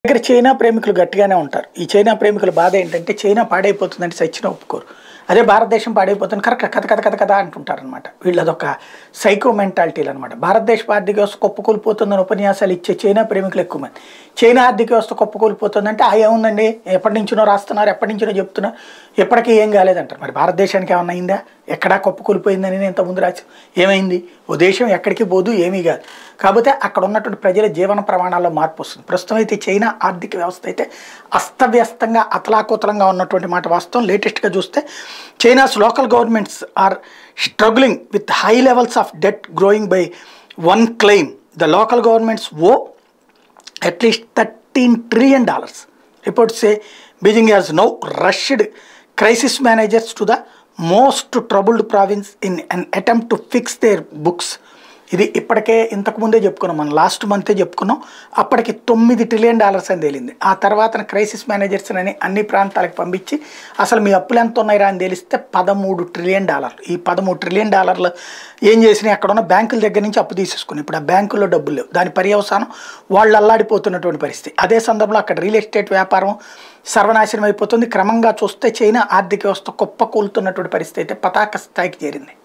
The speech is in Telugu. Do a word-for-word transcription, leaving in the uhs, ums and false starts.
దగ్గర చైనా ప్రేమికులు గట్టిగానే ఉంటారు. ఈ చైనా ప్రేమికుల బాధ ఏంటంటే చైనా పాడైపోతుందంటే సచ్చినా ఒప్పుకోరు. అదే భారతదేశం పాడైపోతుంది కరెక్ట్ కథ కథ కథ కథ అంటుంటారనమాట. వీళ్ళదొక సైకో మెంటాలిటీలు అనమాట. భారతదేశ ఆర్థిక వ్యవస్థ కుప్పకూలిపోతుందని ఉపన్యాసాలు ఇచ్చే చైనా ప్రేమికులు ఎక్కువ మంది. చైనా ఆర్థిక వ్యవస్థ కుప్పకూలిపోతుందంటే ఆ ఏముందండి ఎప్పటి నుంచినో రాస్తున్నారు, ఎప్పటి నుంచినో చెప్తున్నారు, ఎప్పటికీ ఏం కాలేదంటారు. మరి భారతదేశానికి ఏమన్నా అయిందా? ఎక్కడా కుప్పకూలిపోయిందని నేను ఇంతకుముందు రాసి ఏమైంది? ఓ దేశం ఎక్కడికి పోదు, ఏమీ కాదు. కాకపోతే అక్కడ ఉన్నటువంటి ప్రజల జీవన ప్రమాణాల్లో మార్పు వస్తుంది. ప్రస్తుతం అయితే చైనా ఆర్థిక వ్యవస్థ అయితే అస్తవ్యస్తంగా అతలాకుతలంగా ఉన్నటువంటి మాట వాస్తవం. లేటెస్ట్గా చూస్తే China's local governments are struggling with high levels of debt growing by one claim the local governments owe at least thirteen trillion dollars. Reports say Beijing has now rushed crisis managers to the most troubled province in an attempt to fix their books. ఇది ఇప్పటికే ఇంతకుముందే చెప్పుకున్నాం, మనం లాస్ట్ మంతే చెప్పుకున్నాం. అప్పటికి తొమ్మిది ట్రిలియన్ డాలర్స్ అని తేలింది. ఆ తర్వాత క్రైసిస్ మేనేజర్స్ అని అన్ని ప్రాంతాలకు పంపించి అసలు మీ అప్పులు ఎంత ఉన్నాయిరా అని తెలిస్తే పదమూడు ట్రిలియన్ డాలర్లు. ఈ పదమూడు ట్రిలియన్ డాలర్లు ఏం చేసినాయి? అక్కడ ఉన్న బ్యాంకుల దగ్గర నుంచి అప్పు తీసేసుకుని ఇప్పుడు ఆ బ్యాంకుల్లో డబ్బులు లేవు. దాని పర్యవసానం వాళ్ళు అల్లాడిపోతున్నటువంటి పరిస్థితి. అదే సందర్భంలో అక్కడ రియల్ ఎస్టేట్ వ్యాపారం సర్వనాశనం అయిపోతుంది. క్రమంగా చూస్తే చైనా ఆర్థిక వ్యవస్థ కుప్పకూలుతున్నటువంటి పరిస్థితి అయితే పతాక స్థాయికి చేరింది.